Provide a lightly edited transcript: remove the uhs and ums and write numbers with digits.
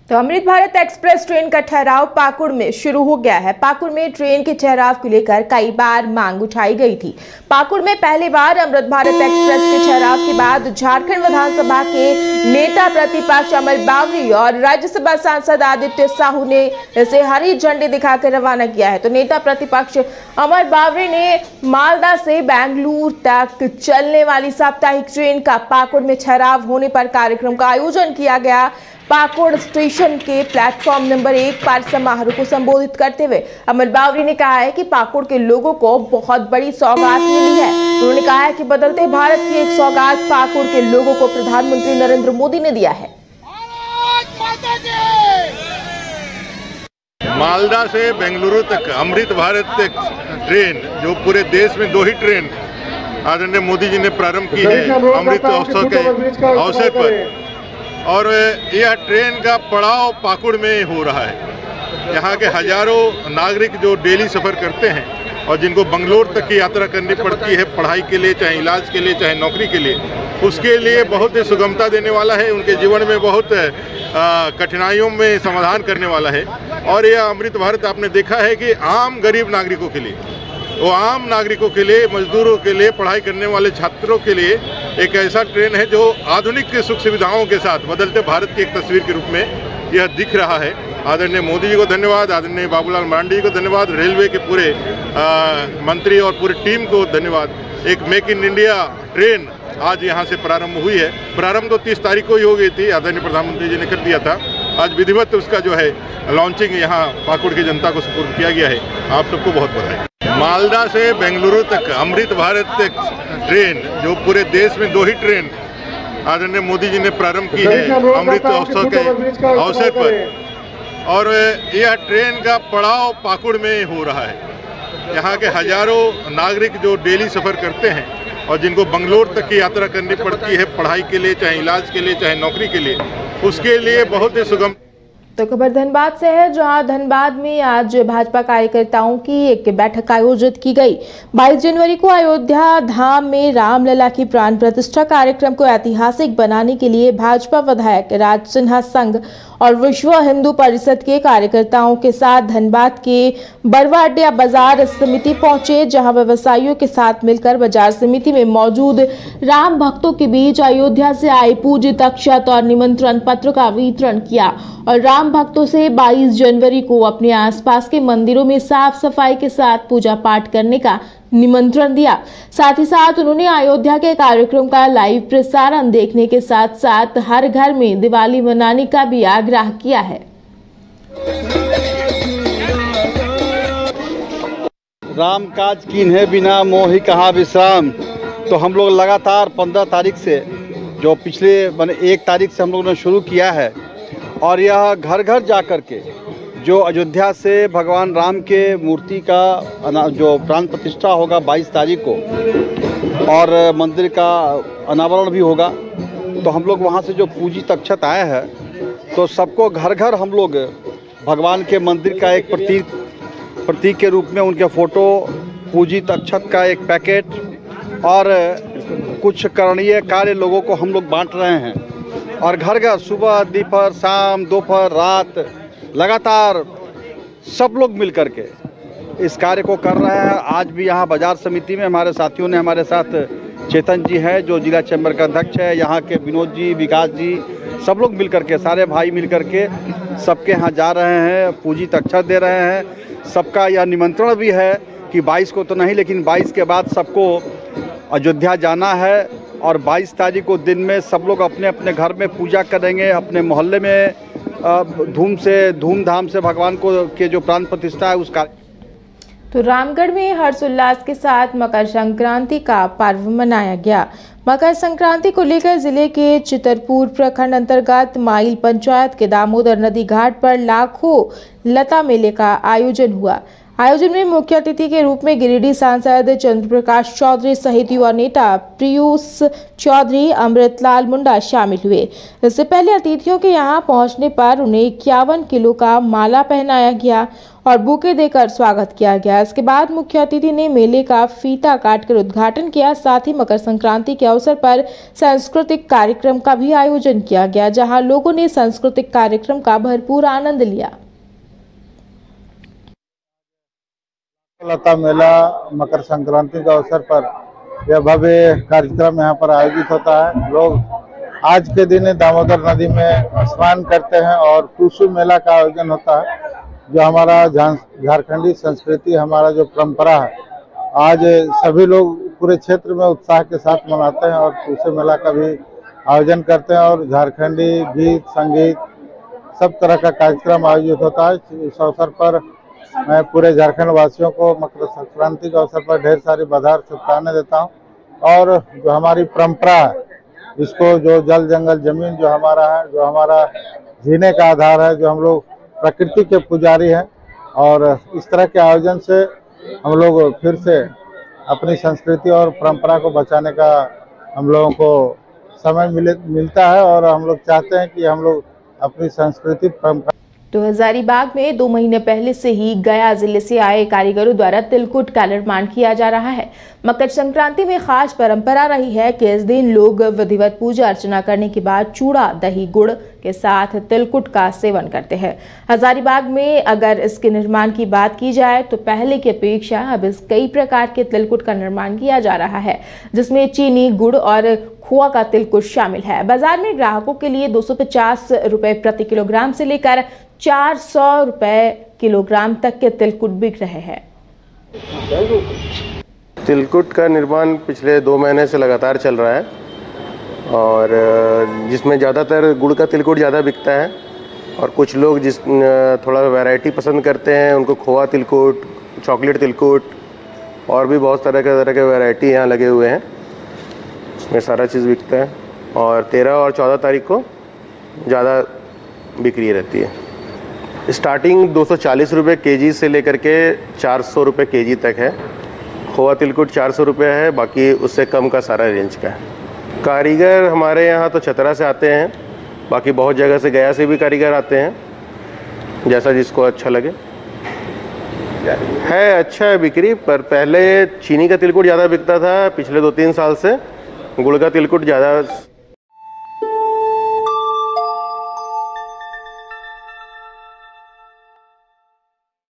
तो Amrit Bharat express train का ठहराव पाकुड़ में शुरू हो गया है। पाकुड़ में ट्रेन के ठहराव को लेकर कई बार मांग उठाई गई थी। पाकुड़ में पहली बार अमृत भारत एक्सप्रेस के ठहराव के बाद झारखंड विधानसभा के नेता प्रतिपक्ष अमर बावरी और राज्यसभा सांसद आदित्य साहू ने इसे हरी झंडी दिखाकर रवाना किया है। तो नेता प्रतिपक्ष अमर बावरी ने मालदा से बेंगलुरु तक चलने वाली साप्ताहिक ट्रेन का पाकुड़ में ठहराव होने पर कार्यक्रम का आयोजन किया गया। पाकुड़ स्टेशन के प्लेटफॉर्म नंबर 1 पर समारोह को संबोधित करते हुए अमर बावरी ने कहा है कि पाकुड़ के लोगों को बहुत बड़ी सौगात मिली है। उन्होंने कहा है कि बदलते भारत की एक सौगात पाकुड़ के लोगों को प्रधानमंत्री नरेंद्र मोदी ने दिया है। मालदा से बेंगलुरु तक अमृत भारत ट्रेन, जो पूरे देश में 2 ही ट्रेन आदरणीय मोदी जी ने प्रारंभ की है अमृत उत्सव के अवसर पर, और यह ट्रेन का पड़ाव पाकुड़ में हो रहा है। यहाँ के हजारों नागरिक जो डेली सफ़र करते हैं और जिनको बंगलोर तक की यात्रा करनी पड़ती है पढ़ाई के लिए, चाहे इलाज के लिए, चाहे नौकरी के लिए, उसके लिए बहुत ही सुगमता देने वाला है। उनके जीवन में बहुत कठिनाइयों में समाधान करने वाला है। और यह अमृत भारत आपने देखा है कि आम गरीब नागरिकों के लिए, वो आम नागरिकों के लिए, मजदूरों के लिए, पढ़ाई करने वाले छात्रों के लिए एक ऐसा ट्रेन है जो आधुनिक सुख सुविधाओं के साथ बदलते भारत की एक तस्वीर के रूप में यह दिख रहा है। आदरणीय मोदी जी को धन्यवाद, आदरणीय बाबूलाल मरांडी जी को धन्यवाद, रेलवे के पूरे मंत्री और पूरी टीम को धन्यवाद। एक मेक इन इंडिया ट्रेन आज यहाँ से प्रारंभ हुई है। प्रारंभ तो 30 तारीख को ही हो गई थी, आदरणीय प्रधानमंत्री जी ने कर दिया था। आज विधिवत उसका जो है लॉन्चिंग यहाँ पाकुड़ की जनता को सुपुर्द किया गया है। आप सबको बहुत बधाई। मालदा से बेंगलुरु तक अमृत भारत ट्रेन, जो पूरे देश में 2 ही ट्रेन आदरणीय मोदी जी ने प्रारंभ की है अमृत उत्सव के अवसर पर, और यह ट्रेन का पड़ाव पाकुड़ में हो रहा है। यहाँ के हजारों नागरिक जो डेली सफ़र करते हैं और जिनको बंगलोर तक की यात्रा करनी पड़ती है पढ़ाई के लिए, चाहे इलाज के लिए, चाहे नौकरी के लिए, उसके लिए बहुत ही सुगम। तो खबर धनबाद से है, जहां धनबाद में आज भाजपा कार्यकर्ताओं की एक बैठक आयोजित की गई। 22 जनवरी को अयोध्या धाम में रामलला की प्राण प्रतिष्ठा कार्यक्रम को ऐतिहासिक बनाने के लिए भाजपा विधायक राज सिन्हा संघ और विश्व हिंदू परिषद के कार्यकर्ताओं के साथ धनबाद के बरवाडिया बाजार समिति पहुंचे, जहां व्यवसायियों के साथ मिलकर बाजार समिति में मौजूद राम भक्तों के बीच अयोध्या से आए पूजित अक्षत और निमंत्रण पत्र का वितरण किया और राम भक्तों से 22 जनवरी को अपने आसपास के मंदिरों में साफ सफाई के साथ पूजा पाठ करने का निमंत्रण दिया। साथ ही साथ उन्होंने अयोध्या के कार्यक्रम का लाइव प्रसारण देखने के साथ साथ हर घर में दिवाली मनाने का भी आग्रह किया है। राम काज कीन्हे बिना मोहि कहाँ विश्राम। तो हम लोग लगातार 15 तारीख से, जो पिछले 1 तारीख से हम लोगों ने शुरू किया है, और यह घर घर जा कर के जो अयोध्या से भगवान राम के मूर्ति का जो प्राण प्रतिष्ठा होगा 22 तारीख को, और मंदिर का अनावरण भी होगा, तो हम लोग वहाँ से जो पूजित अक्षत आए हैं, तो सबको घर घर हम लोग भगवान के मंदिर का एक प्रतीक के रूप में उनके फ़ोटो, पूजित अक्षत का एक पैकेट और कुछ करणीय कार्य लोगों को हम लोग बांट रहे हैं। और घर घर सुबह, दोपहर, शाम, दोपहर, रात लगातार सब लोग मिल कर के इस कार्य को कर रहे हैं। आज भी यहाँ बाजार समिति में हमारे साथियों ने, हमारे साथ चेतन जी हैं जो जिला चैम्बर का अध्यक्ष है, यहाँ के विनोद जी, विकास जी, सब लोग मिल कर के, सारे भाई मिल कर के सबके यहाँ जा रहे हैं, पूजित अक्षत दे रहे हैं। सबका यह निमंत्रण भी है कि 22 को तो नहीं, लेकिन 22 के बाद सबको अयोध्या जाना है, और 22 तारीख को दिन में सब लोग अपने अपने घर में पूजा करेंगे, अपने मोहल्ले में धूमधाम से भगवान को के जो प्राण प्रतिष्ठा है उसका। तो रामगढ़ में हर्षोल्लास के साथ मकर संक्रांति का पर्व मनाया गया। मकर संक्रांति को लेकर जिले के चितरपुर प्रखंड अंतर्गत माइल पंचायत के दामोदर नदी घाट पर लाखों लता मेले का आयोजन हुआ। आयोजन में मुख्य अतिथि के रूप में गिरिडीह सांसद चंद्र प्रकाश चौधरी सहित युवा नेता पीयूष चौधरी, अमृतलाल मुंडा शामिल हुए। इससे पहले अतिथियों के यहां पहुंचने पर उन्हें 51 किलो का माला पहनाया गया और बुके देकर स्वागत किया गया। इसके बाद मुख्य अतिथि ने मेले का फीता काटकर उद्घाटन किया। साथ ही मकर संक्रांति के अवसर पर सांस्कृतिक कार्यक्रम का भी आयोजन किया गया, जहां लोगों ने सांस्कृतिक कार्यक्रम का भरपूर आनंद लिया। लता मेला मकर संक्रांति के अवसर पर यह भव्य कार्यक्रम यहाँ पर आयोजित होता है। लोग आज के दिन दामोदर नदी में स्नान करते हैं और टूसू मेला का आयोजन होता है, जो हमारा झारखंडी संस्कृति, हमारा जो परंपरा है, आज सभी लोग पूरे क्षेत्र में उत्साह के साथ मनाते हैं और टूसू मेला का भी आयोजन करते हैं और झारखंडी गीत संगीत सब तरह का कार्यक्रम आयोजित होता है। इस अवसर पर मैं पूरे झारखंड वासियों को मकर संक्रांति के अवसर पर ढेर सारी बधाई और शुभकामनाएं देता हूं। और जो हमारी परंपरा है, इसको जो जल जंगल जमीन जो हमारा है, जो हमारा जीने का आधार है, जो हम लोग प्रकृति के पुजारी हैं, और इस तरह के आयोजन से हम लोग फिर से अपनी संस्कृति और परंपरा को बचाने का हम लोगों को समय मिलता है और हम लोग चाहते हैं कि हम लोग अपनी संस्कृति परंपरा। तो हजारीबाग में 2 महीने पहले से ही गया जिले से आए कारीगरों द्वारा तिलकुट का निर्माण किया जा रहा है। मकर संक्रांति में खास परंपरा रही है कि इस दिन लोग विधिवत पूजा अर्चना करने के बाद चूड़ा दही गुड़ के साथ तिलकुट का सेवन करते हैं। हजारीबाग में अगर इसके निर्माण की बात की जाए तो पहले की अपेक्षा अब इस कई प्रकार के तिलकुट का निर्माण किया जा रहा है, जिसमें चीनी, गुड़ और खोआ का तिलकुट शामिल है। बाजार में ग्राहकों के लिए 250 रुपए प्रति किलोग्राम से लेकर 400 रुपए किलोग्राम तक के तिलकुट बिक रहे हैं। तिलकुट का निर्माण पिछले 2 महीने से लगातार चल रहा है और जिसमें ज़्यादातर गुड़ का तिलकुट ज़्यादा बिकता है और कुछ लोग जिस थोड़ा वैरायटी पसंद करते हैं उनको खोआ तिलकुट, चॉकलेट तिलकुट और भी बहुत तरह के वैरायटी यहाँ लगे हुए हैं, उसमें सारा चीज़ बिकता है। और 13 और 14 तारीख को ज़्यादा बिक्री रहती है। स्टार्टिंग 240 रुपये केजी से लेकर के 400 रुपये केजी तक है। खोआ तिलकुट 400 रुपये है, बाकी उससे कम का सारा रेंज का है। कारीगर हमारे यहाँ तो चतरा से आते हैं, बाकी बहुत जगह से, गया से भी कारीगर आते हैं, जैसा जिसको अच्छा लगे। है अच्छा है बिक्री, पर पहले चीनी का तिलकुट ज़्यादा बिकता था, पिछले 2-3 साल से गुड़ का तिलकुट ज़्यादा